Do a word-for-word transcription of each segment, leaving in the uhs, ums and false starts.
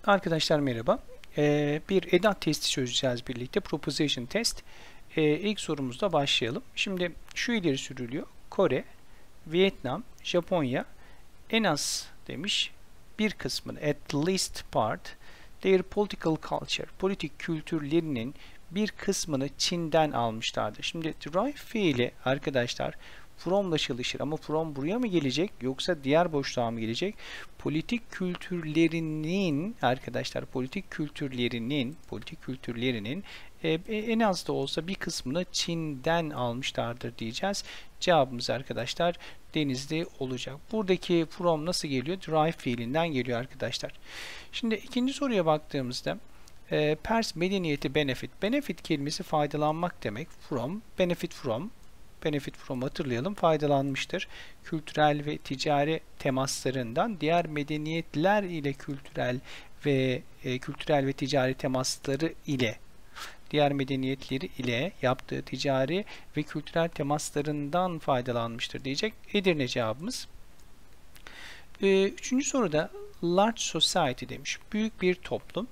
Arkadaşlar merhaba. Ee, bir edat testi çözeceğiz birlikte. Proposition test. Ee, ilk sorumuzda başlayalım. Şimdi şu ileri sürülüyor. Kore, Vietnam, Japonya en az demiş bir kısmını, at least part, their political culture, politik kültürlerinin bir kısmını Çin'den almışlardır. Şimdi derive fiili arkadaşlar from'la çalışır ama from buraya mı gelecek yoksa diğer boşluğa mı gelecek? Politik kültürlerinin arkadaşlar politik kültürlerinin politik kültürlerinin e, en az da olsa bir kısmını Çin'den almışlardır diyeceğiz. Cevabımız arkadaşlar Denizli olacak. Buradaki from nasıl geliyor? Derive fiilinden geliyor arkadaşlar. Şimdi ikinci soruya baktığımızda e, Pers medeniyeti benefit. Benefit kelimesi faydalanmak demek. From, benefit from. Benefit from hatırlayalım faydalanmıştır. Kültürel ve ticari temaslarından diğer medeniyetler ile kültürel ve e, kültürel ve ticari temasları ile diğer medeniyetleri ile yaptığı ticari ve kültürel temaslarından faydalanmıştır diyecek. Edirne cevabımız. E, üçüncü soruda large society demiş. Büyük bir toplum.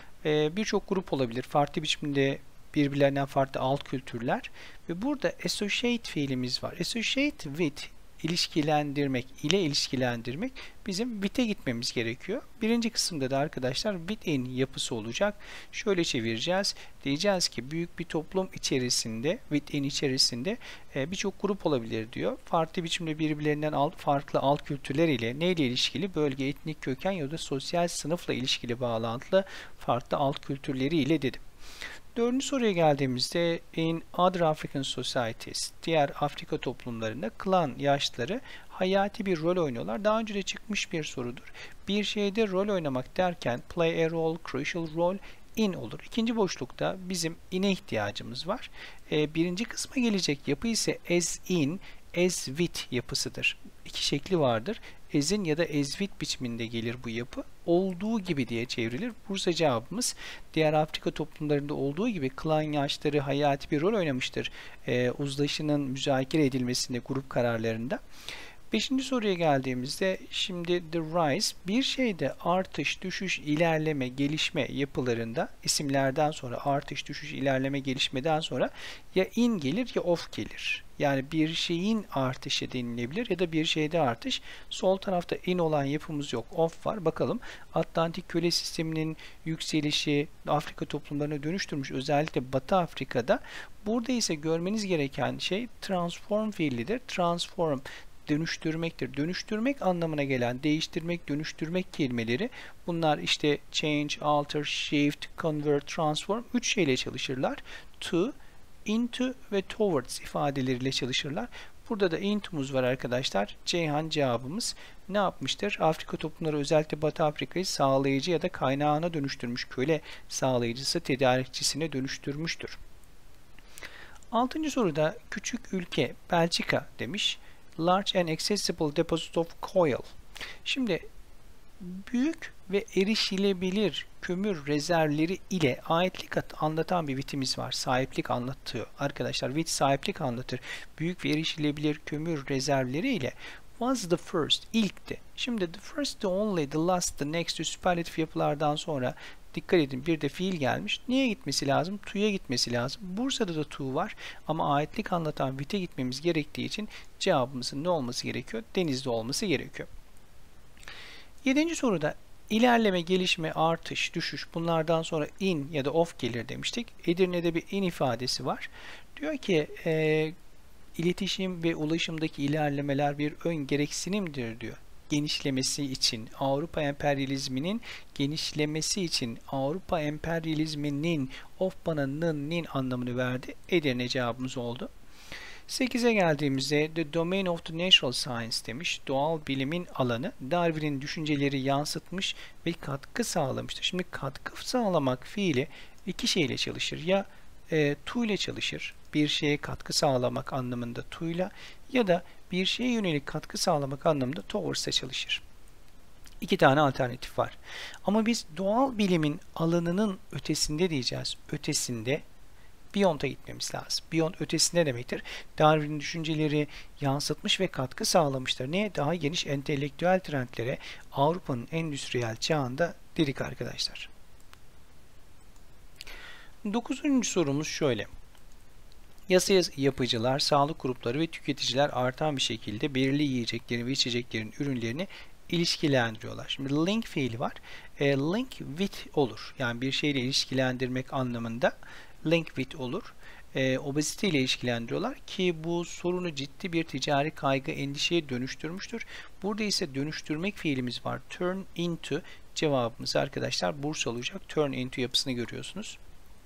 E, Birçok grup olabilir. Farklı biçimde birbirlerinden farklı alt kültürler ve burada associate fiilimiz var. Associate with ilişkilendirmek ile ilişkilendirmek bizim with'e gitmemiz gerekiyor. Birinci kısımda da arkadaşlar within yapısı olacak. Şöyle çevireceğiz. Diyeceğiz ki büyük bir toplum içerisinde within içerisinde e, birçok grup olabilir diyor. Farklı biçimde birbirlerinden alt, farklı alt kültürler ile neyle ilişkili? Bölge, etnik köken ya da sosyal sınıfla ilişkili bağlantılı farklı alt kültürleri ile dedim. Dördüncü soruya geldiğimizde in other African societies, diğer Afrika toplumlarında klan yaşlıları hayati bir rol oynuyorlar. Daha önce de çıkmış bir sorudur. Bir şeyde rol oynamak derken play a role, crucial role, in olur. İkinci boşlukta bizim in'e ihtiyacımız var. E, birinci kısma gelecek yapı ise as in, as with yapısıdır. İki şekli vardır. As'in ya da as with biçiminde gelir bu yapı. Olduğu gibi diye çevrilir. Bursa cevabımız diğer Afrika toplumlarında olduğu gibi klan yaşları hayati bir rol oynamıştır. E, uzlaşının müzakere edilmesinde grup kararlarında. Beşinci soruya geldiğimizde şimdi the rise bir şeyde artış, düşüş, ilerleme, gelişme yapılarında isimlerden sonra artış, düşüş, ilerleme, gelişmeden sonra ya in gelir ya off gelir. Yani bir şeyin artışı denilebilir ya da bir şeyde artış. Sol tarafta in olan yapımız yok. Off var. Bakalım Atlantik köle sisteminin yükselişi Afrika toplumlarına dönüştürmüş. Özellikle Batı Afrika'da. Burada ise görmeniz gereken şey transform fiilidir. Transform dönüştürmektir. Dönüştürmek anlamına gelen değiştirmek, dönüştürmek kelimeleri bunlar işte change, alter, shift, convert, transform üç şeyle çalışırlar. To, into ve towards ifadeleriyle çalışırlar. Burada da into'muz var arkadaşlar. Ceyhan cevabımız ne yapmıştır? Afrika toplumları özellikle Batı Afrika'yı sağlayıcı ya da kaynağına dönüştürmüş. Köle sağlayıcısı tedarikçisine dönüştürmüştür. Altıncı soruda küçük ülke Belçika demiş. Large and accessible deposit of coal. Şimdi büyük ve erişilebilir kömür rezervleri ile aitlik anlatan bir vitimiz var. Sahiplik anlatıyor. Arkadaşlar vit sahiplik anlatır. Büyük ve erişilebilir kömür rezervleri ile was the first ilkti. Şimdi the first, the only, the last, the next süperlatif yapılardan sonra dikkat edin bir de fiil gelmiş. Niye gitmesi lazım? To'ya gitmesi lazım. Bursa'da da to var ama aitlik anlatan with'e gitmemiz gerektiği için cevabımızın ne olması gerekiyor? Denizli olması gerekiyor. Yedinci soruda ilerleme, gelişme, artış, düşüş bunlardan sonra in ya da off gelir demiştik. Edirne'de bir in ifadesi var. Diyor ki e, iletişim ve ulaşımdaki ilerlemeler bir ön gereksinimdir diyor. Genişlemesi için Avrupa emperyalizminin genişlemesi için Avrupa emperyalizminin of bana nın nin anlamını verdi. Edirne cevabımız oldu. sekize geldiğimizde the domain of the natural science demiş. Doğal bilimin alanı Darwin'in düşünceleri yansıtmış ve katkı sağlamıştır. Şimdi katkı sağlamak fiili iki şeyle çalışır. Ya e, to ile çalışır. Bir şeye katkı sağlamak anlamında to ile ya da bir şeye yönelik katkı sağlamak anlamında towards'e çalışır. İki tane alternatif var. Ama biz doğal bilimin alanının ötesinde diyeceğiz. Ötesinde Beyond'a gitmemiz lazım. Beyond ötesi ne demektir? Darwin'in düşünceleri yansıtmış ve katkı sağlamıştır. Neye? Daha geniş entelektüel trendlere Avrupa'nın endüstriyel çağında dedik arkadaşlar. Dokuzuncu sorumuz şöyle. Yasa yapıcılar, sağlık grupları ve tüketiciler artan bir şekilde belirli yiyeceklerin ve içeceklerin ürünlerini ilişkilendiriyorlar. Şimdi link fiili var. E, link with olur. Yani bir şeyle ilişkilendirmek anlamında link with olur. E, obezite ile ilişkilendiriyorlar ki bu sorunu ciddi bir ticari kaygı, endişeye dönüştürmüştür. Burada ise dönüştürmek fiilimiz var. Turn into cevabımız arkadaşlar Bursa olacak. Turn into yapısını görüyorsunuz.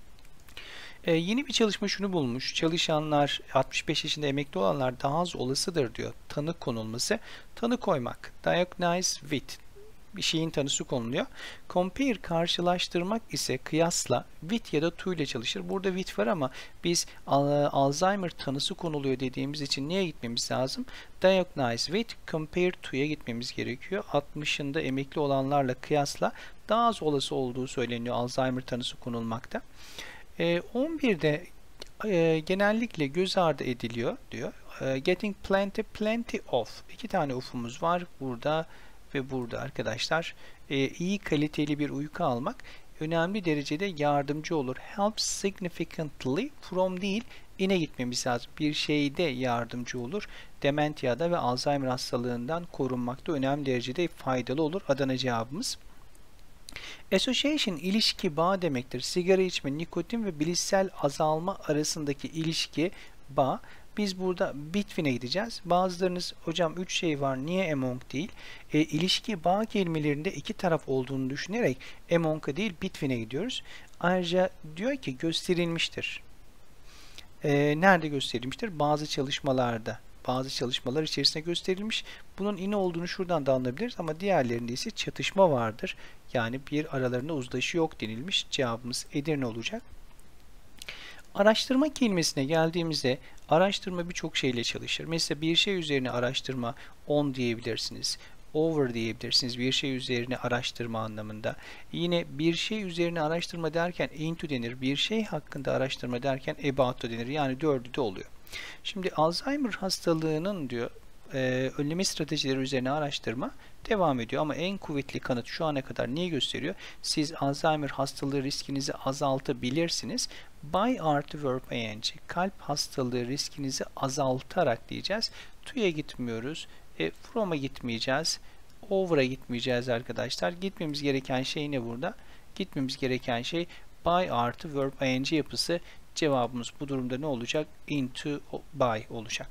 Ee, yeni bir çalışma şunu bulmuş. Çalışanlar altmış beş yaşında emekli olanlar daha az olasıdır diyor. Tanı konulması. Tanı koymak. Diagnose with. Bir şeyin tanısı konuluyor. Compare karşılaştırmak ise kıyasla with ya da to ile çalışır. Burada with var ama biz Alzheimer tanısı konuluyor dediğimiz için neye gitmemiz lazım? Diagnose with compare to'ya gitmemiz gerekiyor. altmışında emekli olanlarla kıyasla daha az olası olduğu söyleniyor Alzheimer tanısı konulmakta. on birde e, genellikle göz ardı ediliyor diyor. E, getting plenty, plenty of. İki tane of'umuz var burada ve burada arkadaşlar. E, iyi kaliteli bir uyku almak önemli derecede yardımcı olur. Help significantly from değil, in'e gitmemiz lazım. Bir şeyde yardımcı olur. Dementia'da ve Alzheimer hastalığından korunmakta önemli derecede faydalı olur. Adana cevabımız. Association ilişki, bağ demektir. Sigara içme, nikotin ve bilişsel azalma arasındaki ilişki, bağ. Biz burada between'e gideceğiz. Bazılarınız hocam üç şey var niye among değil? E, ilişki, bağ kelimelerinde iki taraf olduğunu düşünerek among'a değil between'e gidiyoruz. Ayrıca diyor ki gösterilmiştir. E, nerede gösterilmiştir? Bazı çalışmalarda. Bazı çalışmalar içerisinde gösterilmiş. Bunun in olduğunu şuradan da anlayabiliriz ama diğerlerinde ise çatışma vardır. Yani bir aralarında uzlaşı yok denilmiş. Cevabımız Edirne olacak. Araştırma kelimesine geldiğimizde araştırma birçok şeyle çalışır. Mesela bir şey üzerine araştırma on diyebilirsiniz. Over diyebilirsiniz. Bir şey üzerine araştırma anlamında. Yine bir şey üzerine araştırma derken into denir. Bir şey hakkında araştırma derken about denir. Yani dördü de oluyor. Şimdi Alzheimer hastalığının diyor e, önleme stratejileri üzerine araştırma devam ediyor ama en kuvvetli kanıt şu ana kadar neyi gösteriyor? Siz Alzheimer hastalığı riskinizi azaltabilirsiniz. By artı verb ing kalp hastalığı riskinizi azaltarak diyeceğiz. To'ya gitmiyoruz. E, from'a gitmeyeceğiz. Over'a gitmeyeceğiz arkadaşlar. Gitmemiz gereken şey ne burada? Gitmemiz gereken şey by artı verb ing yapısı. Cevabımız bu durumda ne olacak? Into by olacak.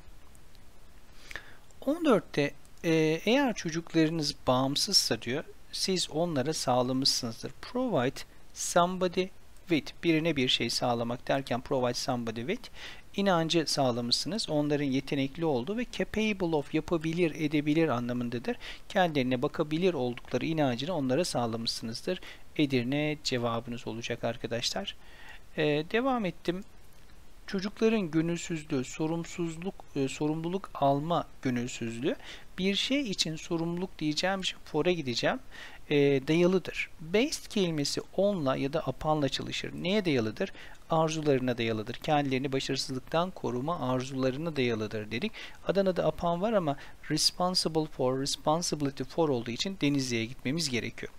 on dörtte e, eğer çocuklarınız bağımsızsa diyor, siz onlara sağlamışsınızdır. Provide somebody with. Birine bir şey sağlamak derken provide somebody with. İnancı sağlamışsınız. Onların yetenekli olduğu ve capable of yapabilir, edebilir anlamındadır. Kendilerine bakabilir oldukları inancını onlara sağlamışsınızdır. Edirne cevabınız olacak arkadaşlar. Ee, devam ettim. Çocukların gönülsüzlüğü, sorumsuzluk, e, sorumluluk alma gönülsüzlüğü. Bir şey için sorumluluk diyeceğim için for'a gideceğim. E, dayalıdır. Based kelimesi on'la ya da upon'la çalışır. Neye dayalıdır? Arzularına dayalıdır. Kendilerini başarısızlıktan koruma arzularına dayalıdır dedik. Adana'da upon var ama responsible for, responsibility for olduğu için Denizli'ye gitmemiz gerekiyor.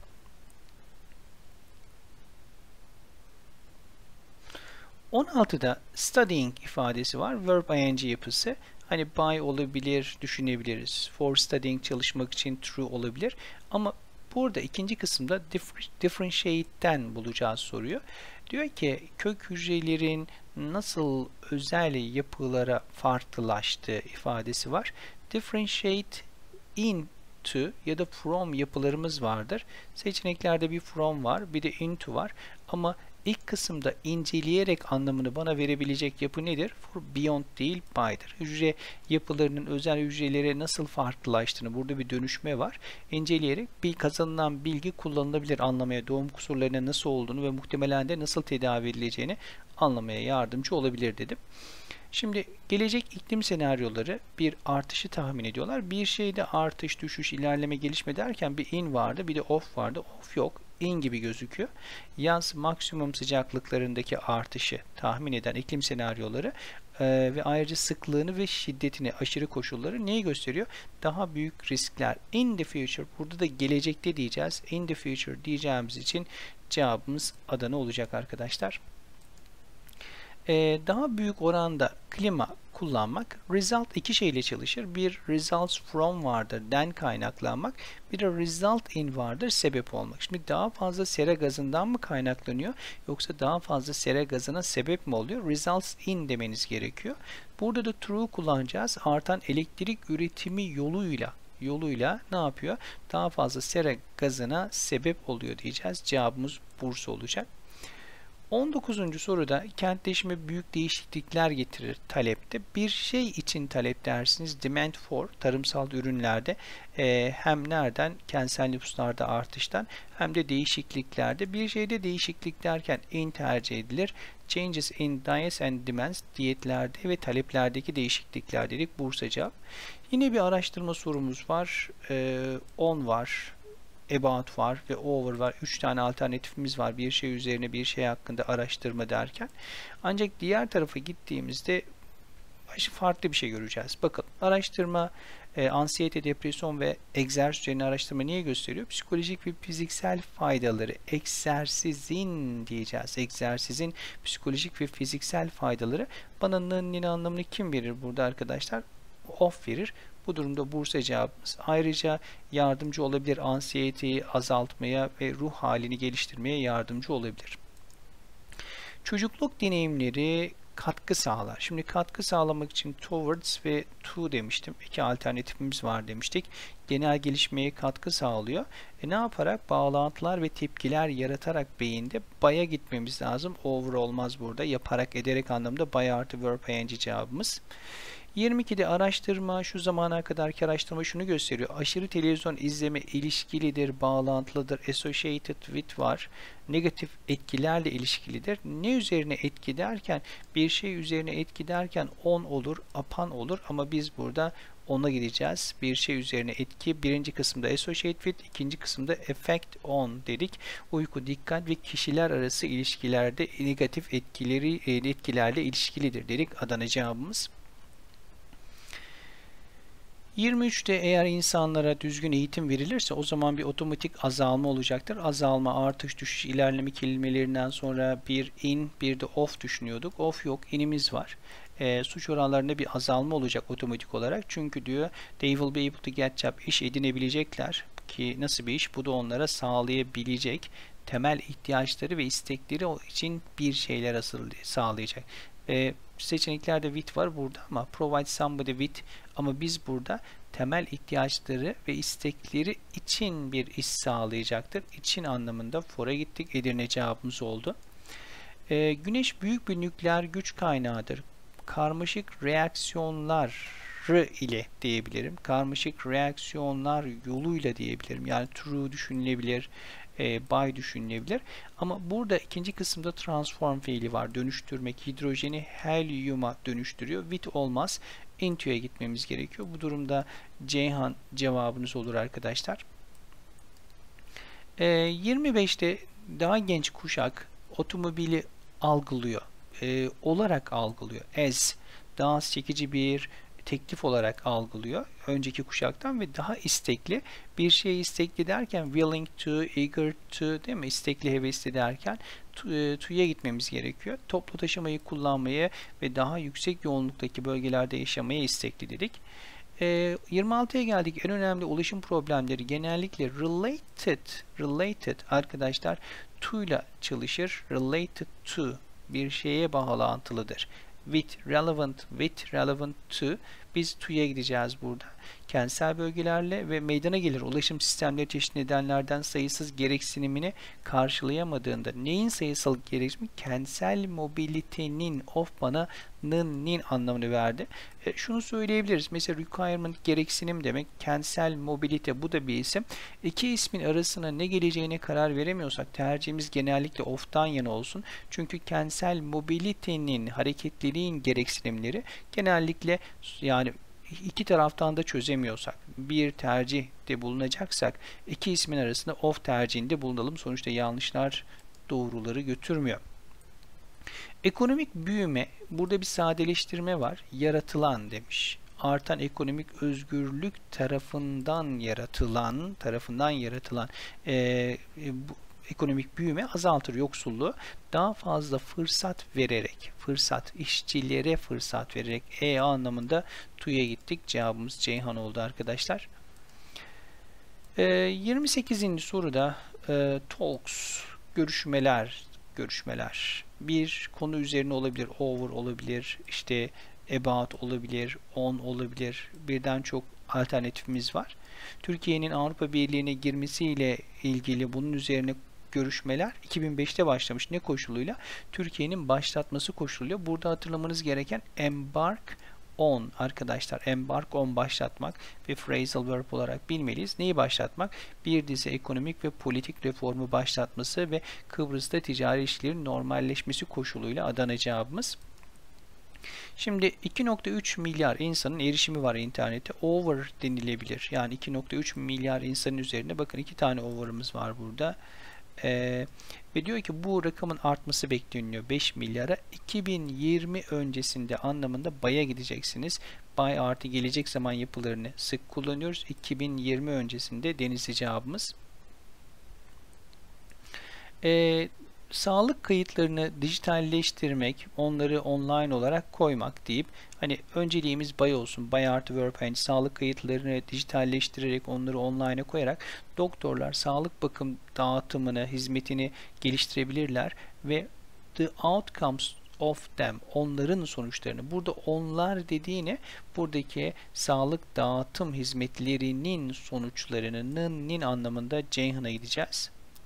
on altıda studying ifadesi var. Verb ing yapısı. Hani by olabilir, düşünebiliriz. For studying çalışmak için true olabilir. Ama burada ikinci kısımda differentiate'ten bulacağız soruyu. Diyor ki kök hücrelerin nasıl özel yapılara farklılaştığı ifadesi var. Differentiate into ya da from yapılarımız vardır. Seçeneklerde bir from var, bir de into var. Ama İlk kısımda inceleyerek anlamını bana verebilecek yapı nedir? For beyond değil, by'dır. Hücre yapılarının özel hücrelere nasıl farklılaştığını, burada bir dönüşme var. İnceleyerek bir kazanılan bilgi kullanılabilir anlamaya, doğum kusurlarının nasıl olduğunu ve muhtemelen de nasıl tedavi edileceğini anlamaya yardımcı olabilir dedim. Şimdi gelecek iklim senaryoları bir artışı tahmin ediyorlar. Bir şeyde artış, düşüş, ilerleme, gelişme derken bir in vardı, bir de off vardı. Off yok, in gibi gözüküyor. Yaz maksimum sıcaklıklarındaki artışı tahmin eden iklim senaryoları e, ve ayrıca sıklığını ve şiddetini, aşırı koşulları neyi gösteriyor? Daha büyük riskler. In the future, burada da gelecekte diyeceğiz. In the future diyeceğimiz için cevabımız Adana olacak arkadaşlar. Ee, daha büyük oranda klima kullanmak, result iki şeyle çalışır. Bir results from vardır, den kaynaklanmak. Bir de result in vardır, sebep olmak. Şimdi daha fazla sera gazından mı kaynaklanıyor yoksa daha fazla sera gazına sebep mi oluyor? Results in demeniz gerekiyor. Burada da true kullanacağız. Artan elektrik üretimi yoluyla yoluyla ne yapıyor? Daha fazla sera gazına sebep oluyor diyeceğiz. Cevabımız Bursa olacak. on dokuzuncu soruda kentleşme büyük değişiklikler getirir talepte. Bir şey için talep dersiniz. Demand for tarımsal ürünlerde e, hem nereden? Kentsel nüfuslarda artıştan hem de değişikliklerde. Bir şeyde değişiklik derken in tercih edilir. Changes in diets and demands diyetlerde ve taleplerdeki değişiklikler dedik. Bursa cevap. Yine bir araştırma sorumuz var. E, on var. About var ve over var. üç tane alternatifimiz var. Bir şey üzerine bir şey hakkında araştırma derken. Ancak diğer tarafa gittiğimizde farklı bir şey göreceğiz. Bakın araştırma e, ansiyete, depresyon ve egzersiz üzerine araştırma niye gösteriyor? Psikolojik ve fiziksel faydaları. Egzersizin diyeceğiz. Egzersizin psikolojik ve fiziksel faydaları. Bana nın anlamını kim verir burada arkadaşlar? Off verir. Bu durumda Bursa cevabımız. Ayrıca yardımcı olabilir. Anksiyeteyi azaltmaya ve ruh halini geliştirmeye yardımcı olabilir. Çocukluk deneyimleri katkı sağlar. Şimdi katkı sağlamak için towards ve to demiştim. İki alternatifimiz var demiştik. Genel gelişmeye katkı sağlıyor. E ne yaparak? Bağlantılar ve tepkiler yaratarak beyinde by'a gitmemiz lazım. Over olmaz burada. Yaparak, ederek anlamda by artı verb ing cevabımız. yirmi ikide araştırma, şu zamana kadarki araştırma şunu gösteriyor. Aşırı televizyon izleme ilişkilidir, bağlantılıdır, associated with var. Negatif etkilerle ilişkilidir. Ne üzerine etki derken, bir şey üzerine etki derken on olur, upon olur ama biz burada ona gideceğiz. Bir şey üzerine etki, birinci kısımda associate with, ikinci kısımda effect on dedik. Uyku, dikkat ve kişiler arası ilişkilerde negatif etkileri etkilerle ilişkilidir dedik. Adana cevabımız. yirmi üçte eğer insanlara düzgün eğitim verilirse o zaman bir otomatik azalma olacaktır. Azalma, artış, düşüş, ilerleme kelimelerinden sonra bir in, bir de off düşünüyorduk. Off yok, inimiz var. E, suç oranlarında bir azalma olacak otomatik olarak. Çünkü diyor they will be able to get job, iş edinebilecekler ki nasıl bir iş? Bu da onlara sağlayabilecek temel ihtiyaçları ve istekleri için bir şeyler asıl sağlayacak. E, seçeneklerde with var burada ama provide somebody with ama biz burada temel ihtiyaçları ve istekleri için bir iş sağlayacaktır. İçin anlamında for'a gittik. Edirne cevabımız oldu. E, güneş büyük bir nükleer güç kaynağıdır. Karmaşık reaksiyonlar ile diyebilirim. Karmaşık reaksiyonlar yoluyla diyebilirim. Yani true düşünülebilir. E, by düşünülebilir. Ama burada ikinci kısımda transform fiili var. Dönüştürmek. Hidrojeni helyuma dönüştürüyor. With olmaz. Into'ya gitmemiz gerekiyor. Bu durumda Ceyhan cevabınız olur arkadaşlar. E, yirmi beşte daha genç kuşak otomobili algılıyor. E, olarak algılıyor. As daha az çekici bir teklif olarak algılıyor önceki kuşaktan ve daha istekli. Bir şey istekli derken willing to, eager to değil mi? İstekli, hevesli derken to'ya gitmemiz gerekiyor. Toplu taşımayı kullanmaya ve daha yüksek yoğunluktaki bölgelerde yaşamaya istekli dedik. E, yirmi altıya geldik. En önemli ulaşım problemleri genellikle related, related arkadaşlar to ile çalışır. Related to bir şeye bağlantılıdır. With relevant, with relevant to Biz TU'ya gideceğiz burada. Kentsel bölgelerle ve meydana gelir ulaşım sistemleri çeşitli nedenlerden sayısız gereksinimini karşılayamadığında neyin sayısal gereksinimi? Kentsel mobilitenin, of bana nın nin anlamını verdi. E, şunu söyleyebiliriz. Mesela requirement gereksinim demek. Kentsel mobilite bu da bir isim. İki ismin arasına ne geleceğine karar veremiyorsak tercihimiz genellikle of'tan yana olsun. Çünkü kentsel mobilitenin, hareketliliğin gereksinimleri genellikle yani iki taraftan da çözemiyorsak, bir tercihte bulunacaksak iki ismin arasında of tercihinde bulunalım. Sonuçta yanlışlar doğruları götürmüyor. Ekonomik büyüme, burada bir sadeleştirme var. Yaratılan demiş. Artan ekonomik özgürlük tarafından yaratılan, tarafından yaratılan e, bu, ekonomik büyüme azaltır yoksulluğu. Daha fazla fırsat vererek, fırsat, işçilere fırsat vererek E anlamında TU'ya gittik. Cevabımız Ceyhan oldu arkadaşlar. E, yirmi sekizinci soruda e, talks, görüşmeler, görüşmeler. Bir konu üzerine olabilir, over olabilir, işte about olabilir, on olabilir. Birden çok alternatifimiz var. Türkiye'nin Avrupa Birliği'ne girmesiyle ilgili bunun üzerine görüşmeler iki bin beşte başlamış. Ne koşuluyla? Türkiye'nin başlatması koşuluyla. Burada hatırlamanız gereken embark on arkadaşlar. Embark on başlatmak ve phrasal verb olarak bilmeliyiz. Neyi başlatmak? Bir dizi ekonomik ve politik reformu başlatması ve Kıbrıs'ta ticari ilişkilerin normalleşmesi koşuluyla Adana cevabımız. Şimdi iki nokta üç milyar insanın erişimi var internete. Over denilebilir. Yani iki nokta üç milyar insanın üzerinde bakın iki tane over'ımız var burada. Ee, ve diyor ki bu rakamın artması bekleniyor beş milyara. iki bin yirmi öncesinde anlamında bay'a gideceksiniz. Bay artı gelecek zaman yapılarını sık kullanıyoruz. iki bin yirmi öncesinde Denizli cevabımız. Ee, sağlık kayıtlarını dijitalleştirmek, onları online olarak koymak deyip hani önceliğimiz bay olsun. Bay artı verb hani sağlık kayıtlarını dijitalleştirerek onları online'a koyarak doktorlar sağlık bakım dağıtımını, hizmetini geliştirebilirler ve the outcomes of them, onların sonuçlarını. Burada onlar dediğine buradaki sağlık dağıtım hizmetlerinin sonuçlarının nin anlamında Ceyhan'a gideceğiz.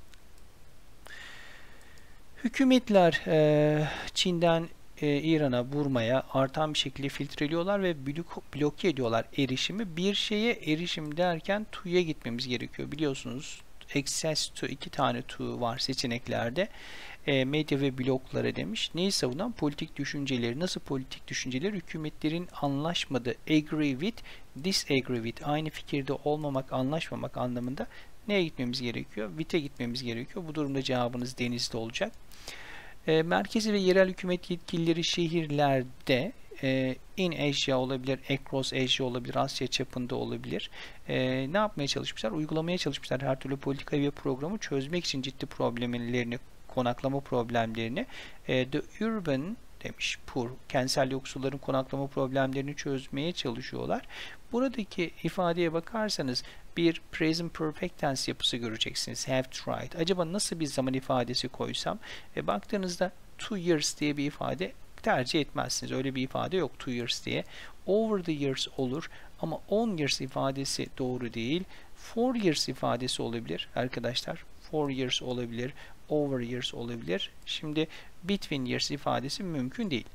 Hükümetler e, Çin'den e, İran'a, Burma'ya artan bir şekilde filtreliyorlar ve blok, bloke ediyorlar erişimi. Bir şeye erişim derken TU'ya gitmemiz gerekiyor. Biliyorsunuz access to iki tane TU var seçeneklerde. E, medya ve bloklara demiş. Neyi savunan? Politik düşünceleri. Nasıl politik düşünceleri? Hükümetlerin anlaşmadığı agree with, disagree with. Aynı fikirde olmamak, anlaşmamak anlamında neye gitmemiz gerekiyor? With'e gitmemiz gerekiyor. Bu durumda cevabınız Denizli olacak. E, merkezi ve yerel hükümet yetkilileri şehirlerde e, in Asia olabilir, across Asia olabilir, Asya çapında olabilir. E, ne yapmaya çalışmışlar? Uygulamaya çalışmışlar. Her türlü politikayı ve programı çözmek için ciddi problemlerini, konaklama problemlerini. E, the urban demiş, poor, kentsel yoksulların konaklama problemlerini çözmeye çalışıyorlar. Buradaki ifadeye bakarsanız bir present perfect tense yapısı göreceksiniz. Have tried. Acaba nasıl bir zaman ifadesi koysam? E, baktığınızda two years diye bir ifade tercih etmezsiniz. Öyle bir ifade yok two years diye. Over the years olur ama on years ifadesi doğru değil. four years ifadesi olabilir arkadaşlar. four years olabilir. Over years olabilir. Şimdi between years ifadesi mümkün değil.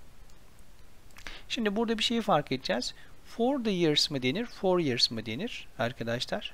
Şimdi burada bir şeyi fark edeceğiz. For the years mı denir? For years mı denir arkadaşlar?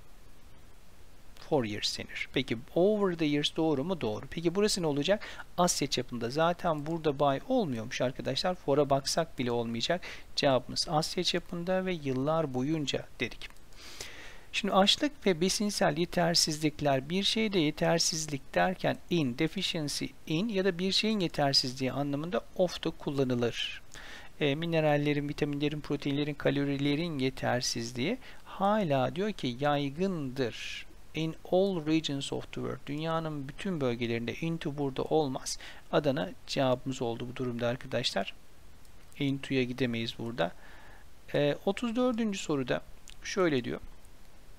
For years denir. Peki over the years doğru mu? Doğru. Peki burası ne olacak? Asya çapında. Zaten burada by olmuyormuş arkadaşlar. For'a baksak bile olmayacak. Cevabımız Asya çapında ve yıllar boyunca dedik. Şimdi açlık ve besinsel yetersizlikler, bir şeyde yetersizlik derken in, deficiency in ya da bir şeyin yetersizliği anlamında of da kullanılır. E, minerallerin, vitaminlerin, proteinlerin, kalorilerin yetersizliği hala diyor ki yaygındır. In all regions of the world. Dünyanın bütün bölgelerinde into burada olmaz. Adana cevabımız oldu bu durumda arkadaşlar. Into'ya gidemeyiz burada. E, otuz dördüncü soruda şöyle diyor.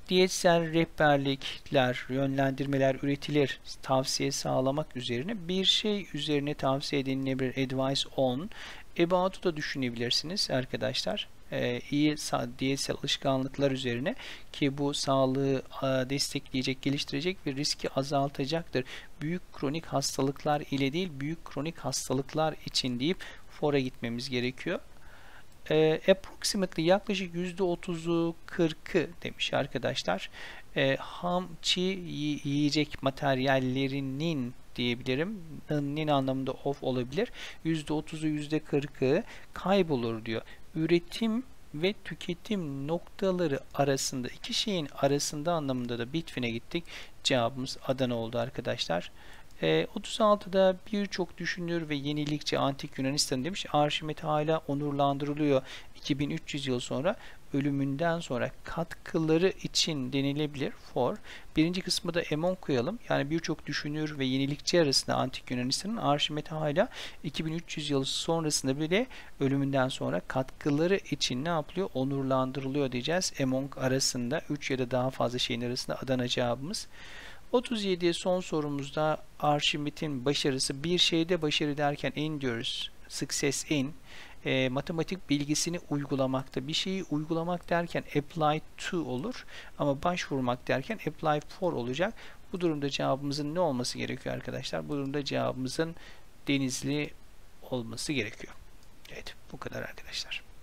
diyetsel rehberlikler, yönlendirmeler üretilir, tavsiye sağlamak üzerine bir şey üzerine tavsiye edilebilir. Advice on. About'u da düşünebilirsiniz arkadaşlar. Ee, iyi diyetsel alışkanlıklar üzerine ki bu sağlığı a, destekleyecek, geliştirecek ve riski azaltacaktır. Büyük kronik hastalıklar ile değil, büyük kronik hastalıklar için deyip for'a gitmemiz gerekiyor. E, approximately yaklaşık yüzde otuzu kırkı demiş arkadaşlar. E, ham çiğ yiyecek materyallerinin diyebilirim. Nin anlamında of olabilir. yüzde otuzu yüzde kırkı kaybolur diyor. Üretim ve tüketim noktaları arasında, iki şeyin arasında anlamında da between'e gittik. Cevabımız Adana oldu arkadaşlar. E, otuz altıda birçok düşünür ve yenilikçi antik Yunanistan demiş. Arşimet hala onurlandırılıyor. iki bin üç yüz yıl sonra ölümünden sonra katkıları için denilebilir. For. Birinci kısmı da among koyalım. Yani birçok düşünür ve yenilikçi arasında antik Yunanistan'ın Arşimet hala iki bin üç yüz yıl sonrasında bile ölümünden sonra katkıları için ne yapılıyor? Onurlandırılıyor diyeceğiz. Among arasında üç ya da daha fazla şeyin arasında Adana cevabımız. otuz yediye son sorumuzda Arşimet'in başarısı, bir şeyde başarı derken in diyoruz. Success in. E, matematik bilgisini uygulamakta. Bir şeyi uygulamak derken apply to olur. Ama başvurmak derken apply for olacak. Bu durumda cevabımızın ne olması gerekiyor arkadaşlar? Bu durumda cevabımızın Denizli olması gerekiyor. Evet, bu kadar arkadaşlar.